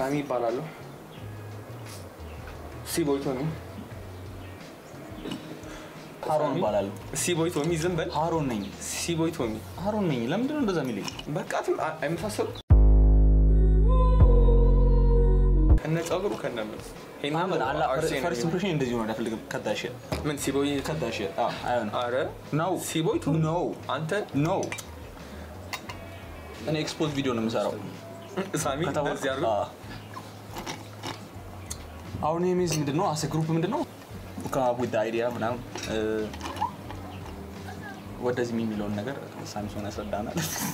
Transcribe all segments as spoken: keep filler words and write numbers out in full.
ሳሚ ይባላል ሲቦይ ቶሚ ሃሮን ይባላል ሲቦይ ቶሚ ዝም በል ሃሮን ነኝ ሲቦይ ቶሚ ሃሮን ነኝ ለምንድን ነው እንደዛ የሚለኝ በቃትም አይመሳሰሉ እነ ጸጉሩ ከነምስ ሄናምን አላ ፈርስት ኢምፕሬሽን እንደዚህ ነው አልፈልግም ከዳሽ ምን ሲቦይ ከዳሽ አ አይሆን አረ ነው ሲቦይ ቶሚ ኖ አንተ ኖ እኔ ኤክስፖዝ ቪዲዮ ነው የምሰራው ሳሚ እንደዚህ ያርጉ አሁን የሚዝ ምንድነው አሰ ግሩፕ ምንድነው come up with the idea ምናም what does it mean የሚለውን ነገር ሳምሶን ያስረዳናል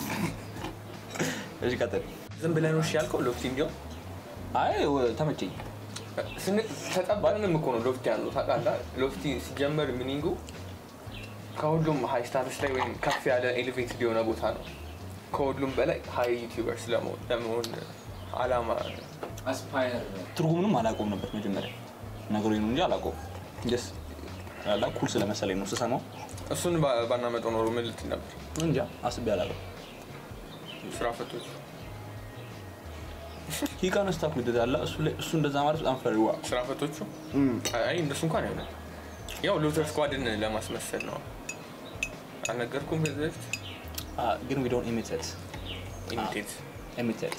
እሺ ቀጥል ዝም ብለህ ነው እሺ ያልከው ሎፍቲ እንዲው አይ ተመቸኝ ስን ተጠባንም እኮ ነው ሎፍቲ ያለው ታውቃለህ ሎፍቲ ሲጀመር ሚኒንጉ ከሁሉም ሃይ ስታተስ ላይ ወይም ከፍ ያለ ኤሌቬትድ የሆነ ቦታ ነው ከሁሉም በላይ ሃይ ዩቲዩበርስ ለመሆን ለመሆን አላማ አስፓየር ትርጉሙንም አላቆም ነበር መጀመሪያ ነገሩን እንጂ አላቆም ደስ አላ ኩል ስለመሰለኝ ነው ተሰማው እሱን ባናመጣው ነው ምን ልትል ነበር እንጃ አስቤ አላለው ስራ ፈቶች ሂካን ስታክ ወደዳላ እሱ እሱ እንደዛ ማለት በጣም ፈሪዋ ስራ ፈቶቹ አይ እንደሱ እንኳን አይሆንም ያው ሎተር ስኳድን ለማስመሰል ነው አነገርኩም በዚህ አ ግን we don't imitate imitate imitate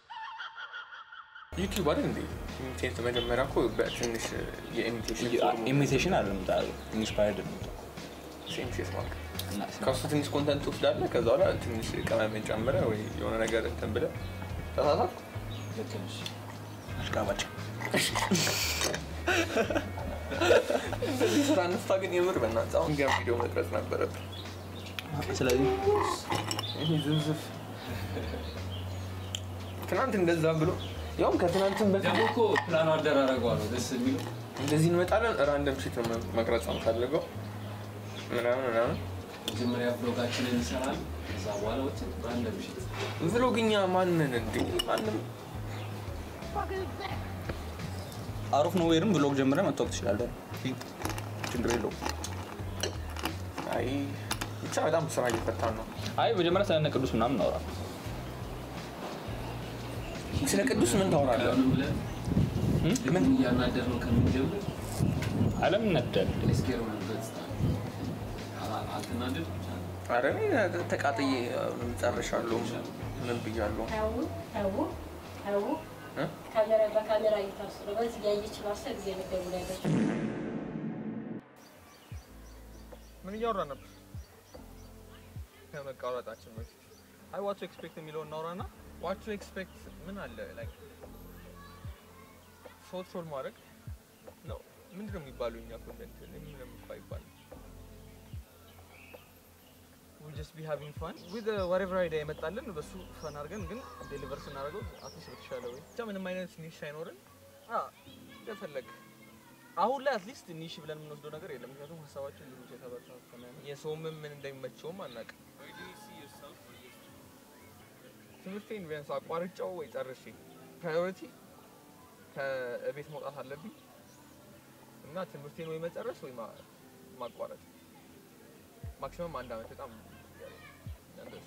ዩቲዩብ አይደል እንዴ ኢሚቴት መጀመሪያ እኮ በትንሽ የኢሚቴሽን ኢሚቴሽን አይደለም ታዲያ ኢንስፓየርድ ነው ሴም ሴስ ማለት ከሱ ትንሽ ኮንተንት ወስዳለ ከዛ በኋላ ትንሽ ቀመምን ጨምረ ወይ የሆነ ነገር እንትን ብለ ተሳሳትኩ ለከንሽ አሽቃባጭ እንደዚህ ስራ ነፍታ ግን የምር በእናትህ አሁን ጋር ቪዲዮ መቅረጽ ነበረብኝ ስለዚህ ይሄ ዝንዝፍ ትናንት እንደዛ ብሎ ያው ከትናንትም በፊት ደግሞ እኮ ፕላን አደራረገው ነው ደስ የሚለው እንደዚህ እንመጣለን ራንደም ሺት መቅረጽ ነው ፈልገው ምናምን ምናምን መጀመሪያ ብሎጋችንን እንሰራለን ከዛ በኋላ ወጥ ራንደም ሺት ብሎግኛ ማንን እንዴ ማንም አሮፍ ነው ወይንም ብሎግ ጀምረ መጥተው ትችላለህ ችግር የለውም አይ ብቻ በጣም ስራ እየፈታን ነው አይ መጀመሪያ ስለነ ቅዱስ ምናምን እናወራ ስለ ቅዱስ ምን ታወራለህ ምን ያናደር ነው ከመጀመር ዓለም ነደል ስኬር ነው በስታ አልተናደድ አረኔ ተቃጥዬ እንጨርሻለሁ ምን ብያለሁ ታው ታው ታው ካሜራ በካሜራ እየታሰረ በዚህ ያየች ማሰ ጊዜ መደውላለች ምን እያወራ ነበር ከመቃወጣችን በፊት አይ what to expect የሚለውን እናውራና what to expect ምን አለ like ሶሻል ማድረግ ነው ምንድነው የሚባለው እኛ ኮንቴንት ምንም ቆይባል we just be having fun with uh, whatever idea መጣለን በሱ ፈን አድርገን ግን ዴሊቨር ስናደርገው አትሊስት በተሻለ ወይ ብቻ ምንም አይነት ኒሽ አይኖርም አ ተፈለግ አሁን ላይ አትሊስት ኒሽ ብለን የምንወስደው ነገር የለም ምክንያቱም ሐሳባችን ልጅ የተበረታተነ የሰውም ምን እንደሚመቸውም አናውቅ ትምህርቴን ቢያንስ አቋርጫው ወይ ጨርሼ ፕራዮሪቲ ከቤት መውጣት አለብኝ እና ትምህርቴን ወይ መጨረስ ወይ ማቋረጥ ማክሲመም አንድ አመት በጣም ያለው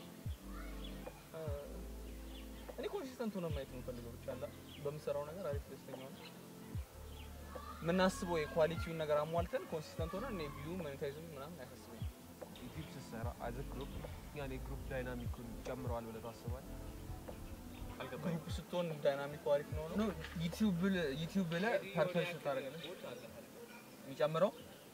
እኔ ኮንሲስተንት ሆነ ማየት ነው ፈልገው ብቻ አላ በመሰራው ነገር አሪፍ ደስተኛ ነው ምናስበው የኳሊቲውን ነገር አሟልተን ኮንሲስተንት ሆነ እኔ ቪው ሞኔታይዜሽን ምናምን አይፈስብኝ ዩቲዩብ ሲሰራ አዘ ግሩፕ ያኔ ግሩፕ ዳይናሚኩን ጨምሯል ብለ ታስባል አልገባኝ ግሩፕ ስትሆን ዳይናሚክ አሪፍ ነው ነው ዩቲዩብ ዩቲዩብ ብለ ፐርፐስ ታደርጋለህ የሚጨምረው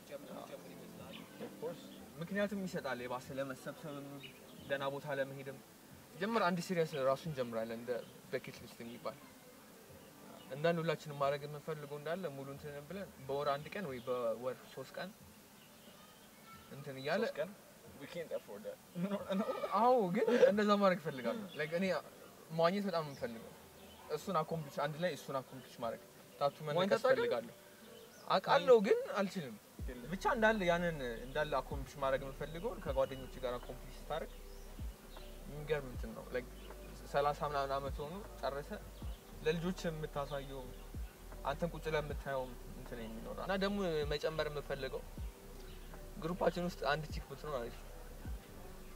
of course ምክንያቱም ይሰጣል የባሰ ለመሰብሰብም ደና ቦታ ለመሄድም ጀምር አንድ ሲሪየስ ራሱን ጀምራለን እንደ በኬት ሊስት የሚባል እንዳን ሁላችንም ማድረግ የምንፈልገው እንዳለ ሙሉ እንትን ብለን በወር አንድ ቀን ወይ በወር ሶስት ቀን እንትን ይያለ ቀን we can't afford that አዎ ግን እንደዛ ማድረግ ፈልጋለሁ like እኔ ማግኘት በጣም የምፈልገው እሱን አኮምፕሊሽ አንድ ላይ እሱን አኮምፕሊሽ ማድረግ ታቱ መነከስ ፈልጋለሁ አቃለው ግን አልችልም ብቻ እንዳለ ያንን እንዳለ አኮምፕሊሽ ማድረግ የምፈልገው ከጓደኞች ጋር አኮምፕሊሽ ታረግ የሚገርም እንትን ነው like ሰላሳ ምናምን አመት ሆኖ ጨረሰ ለልጆች የምታሳየው አንተን ቁጭ ለምታየው እንትን የሚኖር እና ደግሞ መጨመር የምፈልገው ግሩፓችን ውስጥ አንድ ቺክ ብትኖር አሪፍ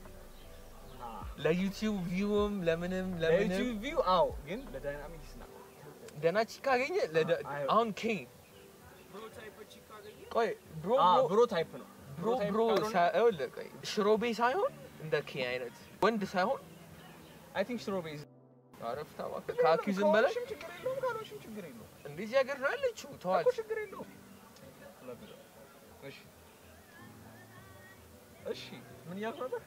ለዩቲዩብ ቪውም ለምንም ለምንም ለዩቲዩብ ቪው አው ግን ለዳይናሚክስ ነው ደህና ቺክ ካገኘ አሁን ኬ ብሮ ታይፕ ቺክ ካገኘ ቆይ ብሮ ብሮ ታይፕ ነው ብሮ ብሮ ሳይሆን ቆይ ሽሮቤ ሳይሆን እንደ ኬ አይነት ወንድ ሳይሆን አይ ቲንክ ሽሮቤ አረፍታ ዋካ ካኪዝም በላይ ችግር የለውም ካሎሽም ችግር የለውም እንደዚህ ሀገር ነው ያለችው ተዋል እኮ ችግር የለውም እሺ እሺ ምን ያልኩ ነበር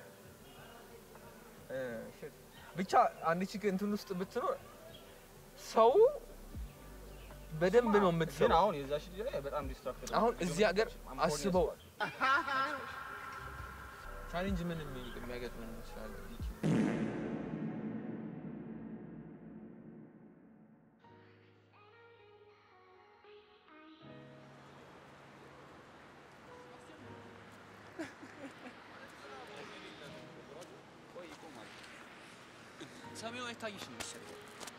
እ ሺት ብቻ አንድ ቺክ እንትን ውስጥ ብትኖር ሰው በደንብ ነው የምትሰራው ግን አሁን የዛሽ ልጅ ላይ በጣም ዲስትራክትድ አሁን እዚህ ሀገር አስበው ቻሌንጅ ምን የሚያገጥመን ይችላል ሰሜው አይታይሽ ነው መሰለኝ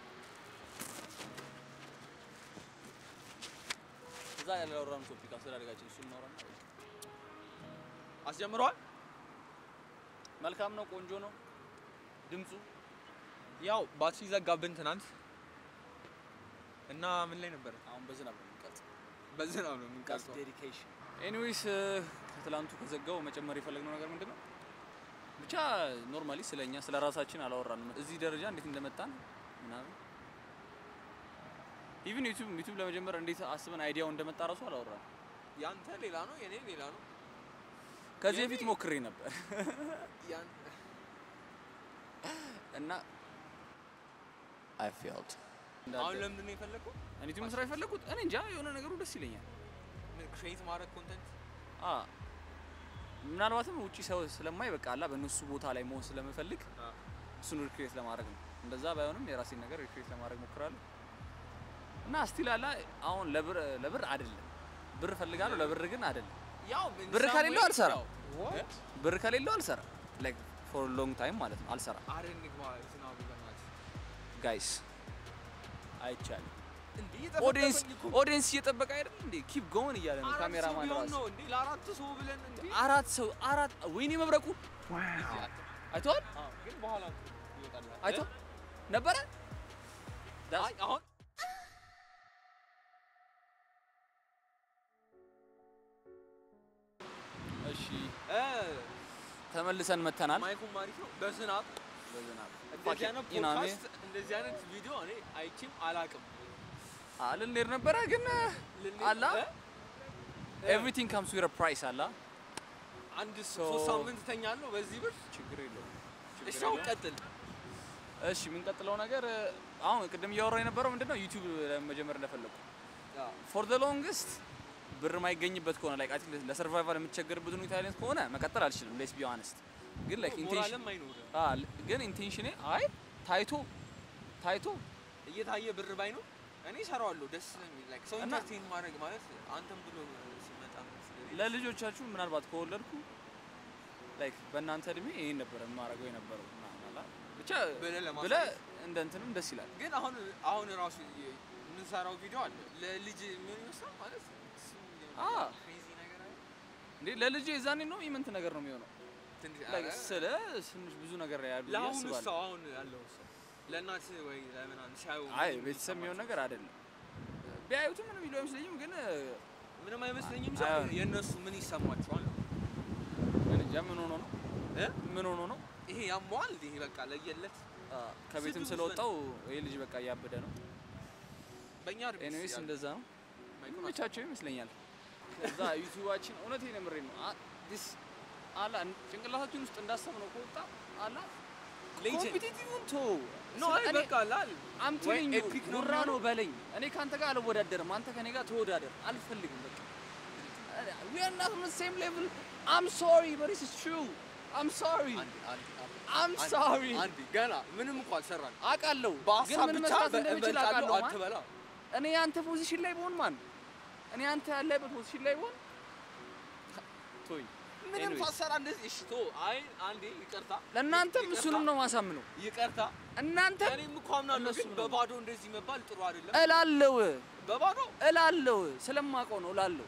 እዛ ያለው አውራን ቶፒክ አስተዳደጋችን እሱ እናወራና አስጀምሯል መልካም ነው ቆንጆ ነው ድምጹ ያው ባትሪ ዘጋብን ትናንት እና ምን ላይ ነበር አሁን በዝናብ ነው የምንቀርጸው በዝናብ ነው የምንቀርጸው ዴዲኬሽን ኤኒዌይስ ከትላንቱ ከዘጋው መጨመር የፈለግነው ነገር ምንድነው ብቻ ኖርማሊ ስለኛ ስለራሳችን አላወራንም እዚህ ደረጃ እንዴት እንደመጣን ምናምን ኢቭን ዩቲዩብ ዩቲዩብ ለመጀመር እንዴት አስበን አይዲያው እንደመጣ ራሱ አላወራንም ያንተ ሌላ ነው የኔ ሌላ ነው ከዚህ በፊት ሞክሬ ነበር ያን እና I felt አሁን ለምን ነው የፈለኩት እኔ ዩቲዩብ መስራት የፈለኩት እኔ እንጃ የሆነ ነገሩ ደስ ይለኛል ክሬት ማድረግ ኮንተንት አ ምናልባትም ውጪ ሰው ስለማይ በቃ አላ በእነሱ ቦታ ላይ መሆን ስለምፈልግ እሱን ሪክሬት ለማድረግ ነው እንደዛ ባይሆንም የራሴን ነገር ሪክሬት ለማድረግ ሞክራለሁ እና ስቲል አላ አሁን ለብር ለብር አይደለም ብር ፈልጋለሁ ለብር ግን አይደለም ያው ብር ከሌለው አልሰራ ብር ከሌለው አልሰራ ላይክ ፎር ሎንግ ታይም ማለት ነው አልሰራ አረን ግባ ዝናቡ በእናትህ ጋይስ አይቻል እንዴ ኦዲየንስ ኦዲየንስ እየጠበቀ አይደል እንዴ ኪፕ ጎን እያለ ነው ካሜራማን ራሱ ነው እንዴ ለአራት ሰው ብለን እንዴ አራት ሰው አራት ወይኔ መብረቁ አይቷል ግን በኋላ ይወጣል አይቶ ነበር አይ አሁን እሺ እ ተመልሰን መተናል ማይኩም ማሪፍ ነው በዝናብ በዝናብ እንደዚህ አይነት ፖድካስት እንደዚህ አይነት ቪዲዮ እኔ አይቼም አላቅም አልንር ነበር ግን አላ everything comes with a price አላ አንድ ሶስት ሳምንት ተኛለሁ በዚህ ብር ችግር የለውም እሺ ቀጥል እሺ ምን ቀጥለው ነገር አሁን ቅድም እያወራ የነበረው ምንድነው ዩቲዩብ ለመጀመር እንደፈለኩ for the longest ብር ማይገኝበት ከሆነ ላይክ አይ ቲንክ ለሰርቫይቫል የምትቸገርበት ሁኔታ ላይ ከሆነ መቀጠል አልችልም let's be honest ግን ላይክ ኢንቴንሽን አ ግን ኢንቴንሽኔ አይ ታይቶ ታይቶ እየታየ ብር ባይ ነው እኔ ሰራዋለሁ ደስ ስለሚል ላይክ ሰው ኢንተርቴን ማድረግ ማለት አንተም ብሎ ሲመጣ ለልጆቻችሁ ምናልባት ከወለድኩ ላይክ በእናንተ እድሜ ይሄን ነበር ማረገው የነበረው ማላ ብቻ ብለ እንደ እንትንም ደስ ይላል ግን አሁን አሁን ራሱ ምን ሰራው ቪዲዮ አለ ለልጅ ምን ይመስላል ማለት አ ክሬዚ ነገር አለ እንዴ ለልጅ የዛኔ ነው ኢቨንት ነገር ነው የሚሆነው ላይክ ስለ ትንሽ ብዙ ነገር ያያሉ ያስባል ለአሁን ሰው አሁን ያለው ሰው ለእናት ወይ ለምናን ሻው አይ ቤተሰብ የሚሆን ነገር አይደለም ቢያዩት ምንም ይሉ አይመስለኝም ግን ምንም አይመስለኝም ሰው የነሱ ምን ይሰማቸዋል ምን ጀምን ሆኖ ነው እ ምን ሆኖ ነው ይሄ ያሟል ይሄ በቃ ለየለት ከቤትም ስለወጣው ይሄ ልጅ በቃ ያበደ ነው በእኛ አርቢ ኤኒዌይስ እንደዛ ነው ማይኮቻቸው ይመስለኛል ከዛ ዩቲዩባችን እውነቴን ነው ምሬ ነው ዲስ አላ ጭንቅላታችን ውስጥ እንዳሰብነው ከወጣ አላ ኮምፒቲቲቭን ቶ ኖ በቃ አላል አም ቴሊንግ ዩ ጉራ ነው በለኝ እኔ ካንተ ጋር አልወዳደርም አንተ ከኔ ጋር ተወዳደር አልፈልግም በቃ we are not on the same level I'm sorry but this is true I'm sorry I'm sorry አንዲ ገና ምንም እንኳን አልሰራን አቃለው ግን ምን መስራት እንደምችል አቃለው አትበላ እኔ አንተ ፖዚሽን ላይ ብሆን ማን እኔ አንተ ያለበት ፖዚሽን ላይ ብሆን ቶይ ምንም ፋሰራ እንደዚህ እሺ ቶ አይ አንዴ ይቀርታ ለእናንተም እሱንም ነው ማሳምነው ይቀርታ እናንተ እኔም እኮ አምናለሁ ግን በባዶ እንደዚህ መባል ጥሩ አይደለም እላለው በባዶ እላለው ስለማውቀው ነው እላለው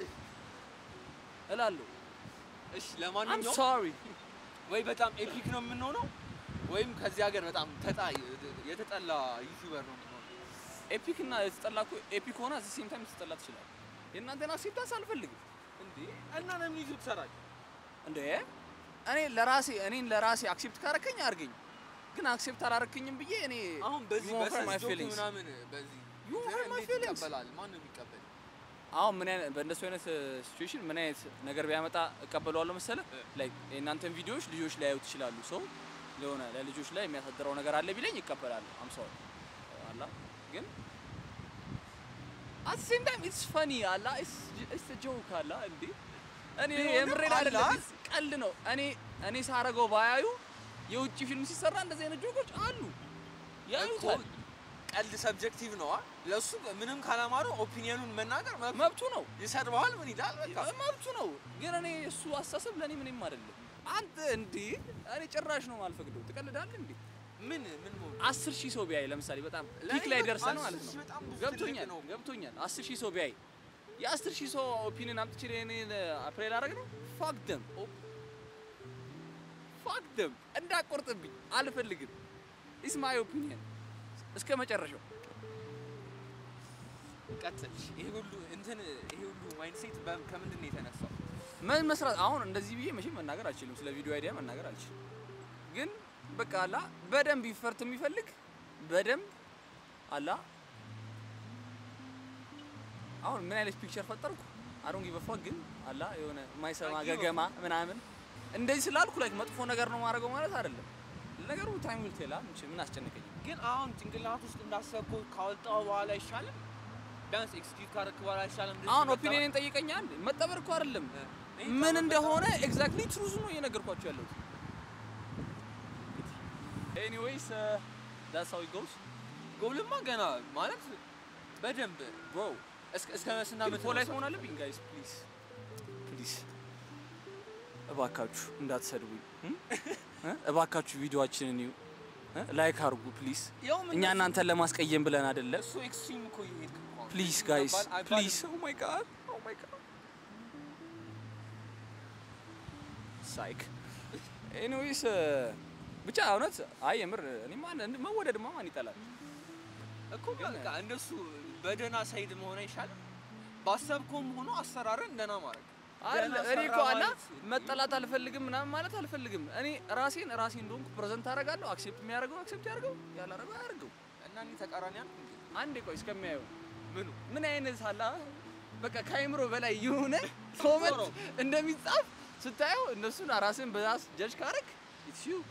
እላለው እሺ ለማንኛውም I'm sorry ወይ በጣም ኤፒክ ነው የምንሆነው ወይም ከዚህ ሀገር በጣም ተጣይ የተጠላ ዩቲዩበር ነው የምንሆነው ኤፒክ እና የተጠላኩ ኤፒክ ሆና at the same time ተጠላ ትችላል የእናንተን አክሴፕታንስ አልፈልግም እንዴ እና ለምን ይዙ ተሰራጭ እንዴ እኔ ለራሴ እኔን ለራሴ አክሴፕት ካረከኝ አርገኝ ግን አክሴፕት አላረከኝም ብዬ እኔ አሁን በዚህ በሰጆክ ምናምን በዚህ ይቀበላል ማን ነው የሚቀበል አሁን ምን አይነት በእንደሱ አይነት ሲቹዌሽን ምን አይነት ነገር ቢያመጣ እቀበለዋለሁ መሰለህ ላይክ እናንተን ቪዲዮዎች ልጆች ላይ ያዩት ይችላሉ ሶ ለሆነ ለልጆች ላይ የሚያሳድረው ነገር አለ ቢለኝ ይቀበላል አም ሶሪ አላ ግን at the same time it's funny አላ it's it's a joke አላ እንዴ እኔ የምሬን አይደለም ቀልድ ነው እኔ እኔ ሳረገው ባያዩ የውጭ ፊልም ሲሰራ እንደዚህ አይነት ጆኮች አሉ ያዩታል ቀልድ ሰብጀክቲቭ ነው ለሱ ምንም ካላማሩ ኦፒኒየኑን መናገር መብቱ ነው ይሰድባል ምን ይላል በቃ መብቱ ነው ግን እኔ እሱ አሳሰብ ለኔ ምንም አይደለም አንተ እንዴ እኔ ጭራሽ ነው ማልፈቅደው ትቀልዳለህ እንዴ ምን ምን አስር ሺህ ሰው ቢያይ ለምሳሌ በጣም ፒክ ላይ ደርሰን ማለት ነው ገብቶኛል ገብቶኛል አስር ሺህ ሰው ቢያይ የአስር ሺህ ሰው ኦፒኒየን አምጥቼ እኔ አፕሬል አረግ ነው fuck them fuck them እንዳቆርጥብኝ አልፈልግም is my opinion እስከ መጨረሻው ቀጥል ይሄ ሁሉ እንትን ይሄ ሁሉ ማይንድሴት ከምንድን ነው የተነሳው ምን መስራት አሁን እንደዚህ ብዬ መቼም መናገር አልችልም ስለ ቪዲዮ አይዲያ መናገር አልችልም ግን በቃ አላ በደንብ ይፈርት የሚፈልግ በደንብ አላ አሁን ምን አይነት ፒክቸር ፈጠርኩ አሮን ጊቭ አ ግን አላ የሆነ ማይሰማ ገገማ ምናምን እንደዚህ ስላልኩ ላይክ መጥፎ ነገር ነው ማድረገው ማለት አይደለም ነገሩ ታይም ዊል ቴል አንቺ ምን አስጨነቀኝ ግን አሁን ጭንቅላት ውስጥ እንዳሰብኩ ካወጣው በኋላ ይሻላል ዳንስ ኤክስኪዩዝ ካረክ በኋላ ይሻላል አሁን ኦፒኒየን ጠይቀኛል መጠበር እኮ አይደለም ምን እንደሆነ ኤግዛክትሊ ትሩዝ ነው እየነገርኳችሁ ያለው anyways uh, that's how it goes ጎልማ ገና ማለት በደንብ bro እስከ እስከ መስናመት ፖላይት መሆን አለብኝ guys please please እባካችሁ እንዳትሰድቡኝ እባካችሁ ቪዲዮአችንን እዩ ላይክ አድርጉ ፕሊዝ እኛ እናንተን ለማስቀየም ብለን አይደለም እሱ ኤክስትሪም እኮ ይሄድ ፕሊዝ ጋይስ ፕሊዝ ኦ ማይ ጋድ ኦ ማይ ጋድ ሳይክ ኤኒዌይስ ብቻ እውነት አይ የምር እኔ ማን መወደድማ ማን ይጠላል እኮ በቃ እንደሱ በደና ሳይድ መሆን አይሻልም ባሰብኩም ሆኖ አሰራረን እንደና ማለት እኔ እኮ አላ መጠላት አልፈልግም ምናምን ማለት አልፈልግም እኔ ራሴን ራሴን እንደሆንኩ ፕሬዘንት አደርጋለሁ አክሴፕት የሚያደርገው አክሴፕት ያደርገው ያላረገው አያደርገው እና እኔ ተቃራኒ አንተ አንዴ ቆይ እስከሚያየው ምኑ ምን አይነት አላ በቃ ካይምሮ በላይ የሆነ ኮመንት እንደሚጻፍ ስታየው እነሱን ራስን በዛስ ጀጅ ካረክ ኢትስ ዩ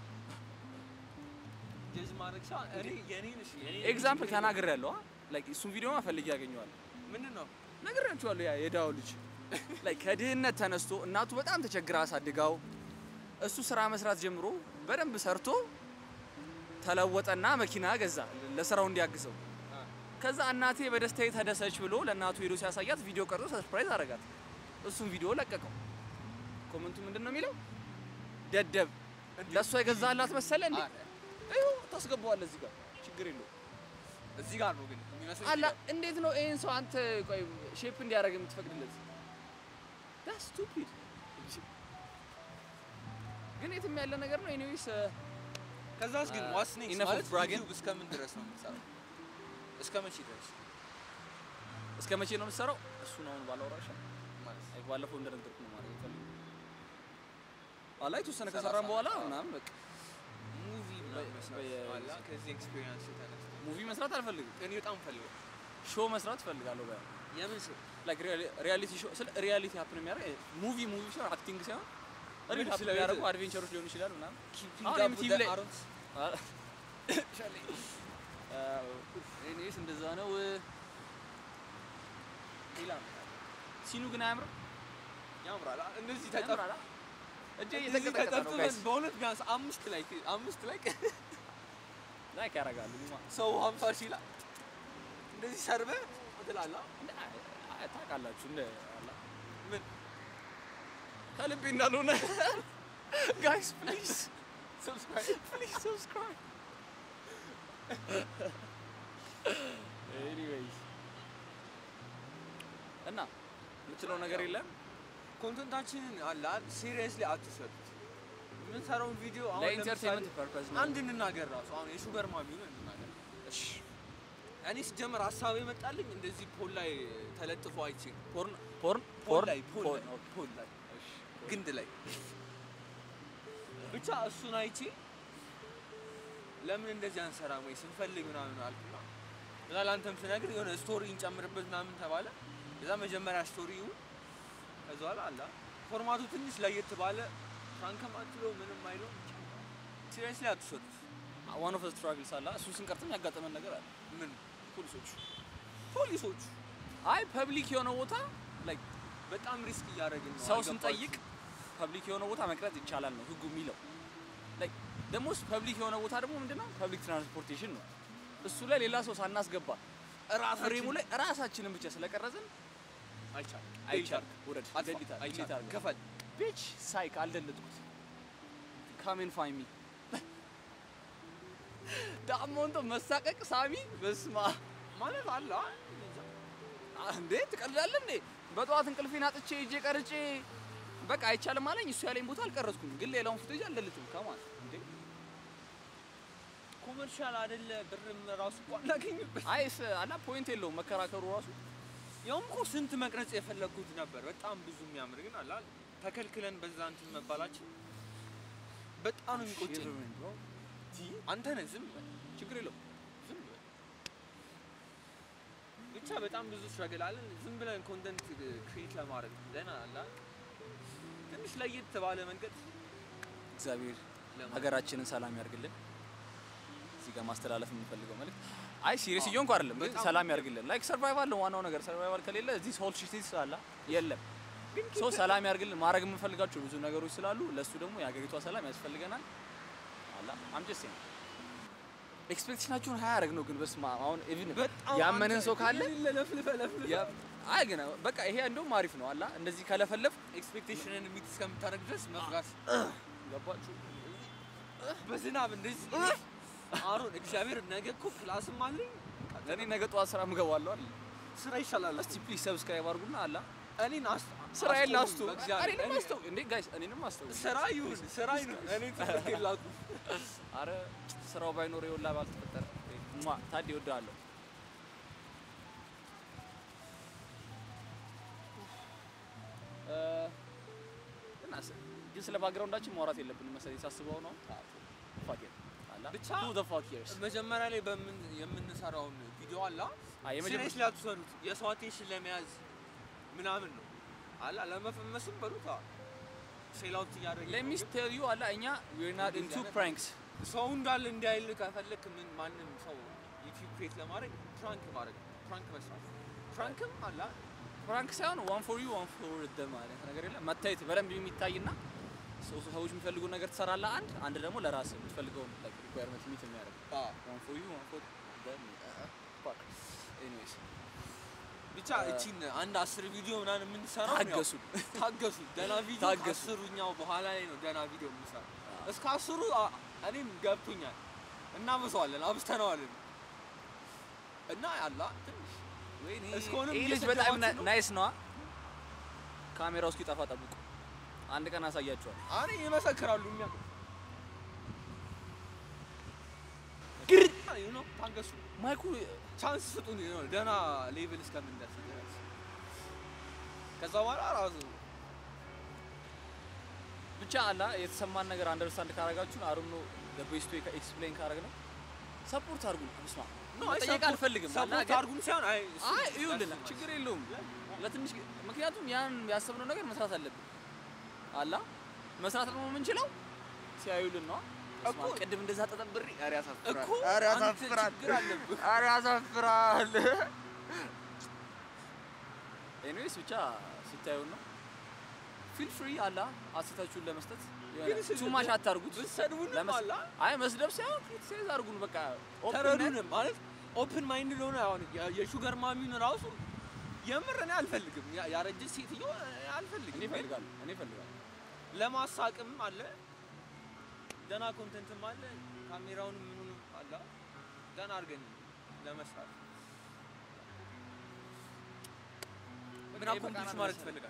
ጀጅ ማረክሻ እኔ የኔን እሺ የኔ ኤግዛምፕል ተናግሬያለሁ ላይክ እሱን ቪዲዮ ማፈልግ ያገኘዋል ምንድነው ነግሬያችኋለሁ ያ የዳው ልጅ ላይክ ከድህነት ተነስቶ እናቱ በጣም ተቸግራ አሳድጋው እሱ ስራ መስራት ጀምሮ በደንብ ሰርቶ ተለወጠና መኪና ገዛ ለስራው እንዲያግዘው ከዛ እናቴ በደስታዬ ተደሰች ብሎ ለእናቱ ሄዶ ሲያሳያት ቪዲዮ ቀርጾ ሰርፕራይዝ አረጋት እሱን ቪዲዮ ለቀቀው ኮሜንቱ ምንድነው የሚለው ደደብ ለሷ የገዛላት መሰለ እንዴ አይው ታስገባዋል እዚህ ጋር ችግር የለው እዚህ ጋር ነው ግን የሚመስለው አላ እንዴት ነው ይሄን ሰው አንተ ቆይ ሼፕ እንዲያደርግ የምትፈቅድለት that's stupid ግን የትም ያለ ነገር ነው ኤኒዌይስ ከዛስ ግን ዋትስ ኔክስት ማለት ዩቲዩብ እስከምን ድረስ ነው የምትሰራው እስከመቼ ድረስ እስከመቼ ነው የምትሰራው እሱ ነው አሁን ባላወራሽ ማለት አይ ባለፈው እንደነገርኩ ነው ማለት ነው አላይ ተወሰነ ከሰራን በኋላ ምናምን በቃ ሙቪ አላ ከዚህ ኤክስፒሪየንስ ተነስተ ሙቪ መስራት አልፈልግም እኔ በጣም ፈልጋለሁ ሾው መስራት ፈልጋለሁ ባይ የምን ሾው ላይክ ሪያሊቲ ሾው ስለ ሪያሊቲ ሀፕን የሚያደርግ ሙቪ ሙቪ ሾው አክቲንግ ሳይሆን ሪል ሀፕን የሚያደርጉ አድቬንቸሮች ሊሆኑ ይችላሉ ምናምን አሁን ቲቪ ላይ እኔስ እንደዛ ነው ይላል ሲኑ ግን አያምርም ያምራል እንደዚህ ተጠራራ እጄ እየተቀጠቀጠ ነው ጋይስ በእውነት ቢያንስ አምስት ላይክ አምስት ላይክ ላይክ ያረጋሉ ሰው ሃምሳ ሺህ ላይ እንደዚህ ሰርበ ወደላላ ታውቃላችሁ እንደ አላ ምን ከልቤ እንዳልሆነ ጋይስ ፕሊዝ ሰብስክራይብ ፕሊዝ ሰብስክራይብ ኤኒዌይስ እና ምትለው ነገር የለም ኮንተንታችንን አላ ሲሪየስሊ አትሰጡት ምን ሰራው ቪዲዮ አሁን ለኢንተርቴይንመንት ፐርፐዝ ነው አንድ እንናገር ራሱ አሁን የሹገር ማሚውን እንናገር እሺ እኔ ሲጀምር ሐሳብ የመጣልኝ እንደዚህ ፖል ላይ ተለጥፎ አይቼ ፖርን ፖርን ፖል ላይ ፖል ላይ ፖል ላይ ግንድ ላይ ብቻ እሱን አይቼ ለምን እንደዚህ አንሰራም ወይ ስንፈልግ ምናምን አልኩና እና ላንተም ስነግር የሆነ ስቶሪ እንጨምርበት ምናምን ተባለ እዛ መጀመሪያ ስቶሪው ከዛ በኋላ አላ ፎርማቱ ትንሽ ለየት ባለ ፍራንከም አትለው ምንም አይለው ሲሪየስሊ አትሰጥ one of the struggles አላ እሱ ስንቀርጥም ያጋጠመን ነገር አለ ምን ፖሊሶች ፖሊሶች አይ ፐብሊክ የሆነ ቦታ ላይክ በጣም ሪስክ እያደረግን ነው ሰው ስንጠይቅ ፐብሊክ የሆነ ቦታ መቅረጽ ይቻላል ነው ህጉ የሚለው ላይክ ደግሞ ፐብሊክ የሆነ ቦታ ደግሞ ምንድነው ፐብሊክ ትራንስፖርቴሽን ነው እሱ ላይ ሌላ ሰው ሳናስገባ ራስ ፍሬሙ ላይ ራሳችንን ብቻ ስለቀረጽን አይቻል አይቻል ወረድ አደልታ አይቻል ከፈል ቢች ሳይክ አልደለጥኩት come and find me ዳሞንቶ መሳቀቅ ሳሚ በስማ ማለት አለ እንዴ ትቀልዳለህ እንዴ በጧት እንቅልፌን አጥቼ እጄ ቀርጬ በቃ አይቻልም አለኝ እሱ ያለኝ ቦታ አልቀረጽኩም ግን ሌላውን ፉቴጅ አልደልጥም ከማን እንዴ ኮመርሻል አይደለ ብርም ራሱ ቆላገኝበት አይስ አላ ፖይንት የለውም መከራከሩ ራሱ ያውም እኮ ስንት መቅረጽ የፈለኩት ነበር በጣም ብዙ የሚያምር ግን አላ ተከልክለን በዛ እንትን መባላችን በጣም ነው የሚቆጨኝ አንተ ነህ ዝም ችግር የለውም ዝም ብቻ በጣም ብዙ ስትራግል አለ ዝም ብለን ኮንተንት ክሬት ለማድረግ ደህና አላ ትንሽ ለየት ባለ መንገድ እግዚአብሔር ሀገራችንን ሰላም ያርግልን እዚህ ጋር ማስተላለፍ የምንፈልገው ማለት አይ ሲሪየስ እየሆንኩ አይደለም ግን ሰላም ያርግልን ላይክ ሰርቫይቫል ነው ዋናው ነገር ሰርቫይቫል ከሌለ እዚህ ሆል ሽቲስ አላ የለም ሶ ሰላም ያርግልን ማድረግ የምንፈልጋቸው ብዙ ነገሮች ስላሉ ለሱ ደግሞ የሀገሪቷ ሰላም ያስፈልገናል አላ አም ጀስት ሴይንግ ኤክስፔክቴሽናችሁን ሃይ ያርግ ነው ግን በስማ አሁን ኢቭን ያመነን ሰው ካለ ለፍልፈ ለፍልፈ አይ ግን በቃ ይሄ እንደውም አሪፍ ነው አላ እንደዚህ ከለፈለፍ ኤክስፔክቴሽንን ሚት እስከምታደርግ ድረስ መፍጋት ገባችሁ በዝናብ እንደዚህ አሮን እግዚአብሔር ነገ እኮ ክላስም አለኝ እኔ ነገ ጧት ስራ ምገባለሁ አይደል ስራ ይሻላል እስቲ ፕሊዝ ሰብስክራይብ አድርጉና አላ እኔን ስራ ይላስቱ እኔንም አስተው እንዴ ጋይስ እኔንም አስተው ስራ ይሁን ስራ ይሁን እኔ ትምህርት ይላቁ አረ ስራው ባይኖር ይወላ ባልተፈጠረ ማ ታዲ ወዳለሁ እ እናስ ግን ስለ ባክግራውንዳችን ማውራት የለብንም መሰለኝ ሳስበው ነው ፋክ አላ ብቻ who the fuck cares መጀመሪያ ላይ በምን የምንሰራውን ቪዲዮ አላ አይ የመጀመሪያ ሲሪየስ ላትሰሩት የሰው አቴንሽን ለመያዝ ምናምን ነው አላ ለመፈመስም በሉታ ሴል አውት ያደረገ let me tell you አላ እኛ we are not into pranks ሰው እንዳለ እንዲያይል ከፈለክ ምን ማንንም ሰው ዩቲዩብ ክሬት ለማድረግ ፕራንክ ማድረግ ፕራንክ መስራት ፕራንክም አላ ፕራንክ ሳይሆን one for you one for them ማለት ነገር የለም መታየት በደንብ የሚታይና ሰው ሰዎች የሚፈልጉ ነገር ትሰራለህ አንድ አንድ ደግሞ ለራስ የምትፈልገው like requirement meet የሚያደርግ አዎ one for you one for them fuck anyways ብቻ እቺን አንድ አስር ቪዲዮ ምናምን የምንሰራው ታገሱ ታገሱ ደና ቪዲዮ አስሩኛው በኋላ ላይ ነው ደና ቪዲዮ የምንሰራው እስከ አስሩ እኔም ገብቶኛል እና መስዋለን አብስተናዋለን እና ያላ ትንሽ ወይኔ ይሄ ልጅ በጣም ናይስ ነው ካሜራው እስኪ ጠፋ ጠብቁ አንድ ቀን አሳያችኋለሁ አሬ ይመሰክራሉ የሚያውቁ you know ታገሱ ማይኩ ቻንስ ስጡን ነው ደና ሌቭል እስከምንደርስ ድረስ ከዛ በኋላ ራሱ ብቻ አላ የተሰማን ነገር አንደርስታንድ ካረጋችሁ አሩም ነው the best way ኤክስፕሌን ካረግነው ሰፖርት አርጉን አብስማ ነው ጠይቅ አልፈልግም ሰፖርት አርጉን ሳይሆን አይ አይ ይውልና ችግር የለውም ለትንሽ ምክንያቱም ያን ያሰብነው ነገር መስራት አለብን አላ መስራት ነው የምንችለው ሲያዩልን ነው እኮ ቅድም እንደዛ ተጠብሪ አሪ ያሳፍራል አሪ ያሳፍራል አሪ ያሳፍራል ኤኒዌይስ ብቻ ስታዩ ነው ፊል ፍሪ አላ አስተታችሁን ለመስጠት ቱ ማሽ አታርጉት ብትሰድቡን አላ አይ መስደብ ሳይሆን ክሪቲሳይዝ አርጉን በቃ ተረዱን ማለት ኦፕን ማይንድ ነው አሁን የሹገር ማሚን ራሱ የምር እኔ አልፈልግም ያረጀ ሴትዮ አልፈልግም እኔ ፈልጋለሁ እኔ ፈልጋለሁ ለማሳቅም አለ ደና ኮንተንትም አለ ካሜራውን ምኑን አላ ደና አርገን ለመስራት ምን አኮምፕሊሽ ማለት ፈልጋል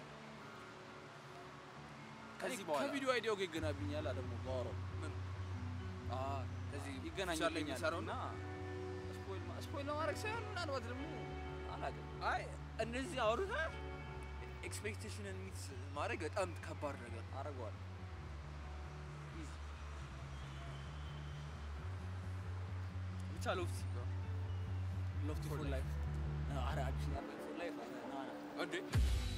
ከዚህ በኋላ ከቪዲዮ አይዲያው ጋር ይገናኛል አይደል ነው ባወራው ምን አ ከዚህ ይገናኛል የሚሰራውና ስፖይል ስፖይል ለማድረግ ሳይሆን ምናልባት ደግሞ አላውቅም። አይ እንደዚህ አውሩታ ኤክስፔክቴሽንን ሚት ማድረግ በጣም ከባድ ነገር አደርገዋለሁ። ብቻ ሎፍቲ ሎፍቲ ፎር ላይፍ አረ አክቹሊ ፎር ላይፍ ና ና እንዴ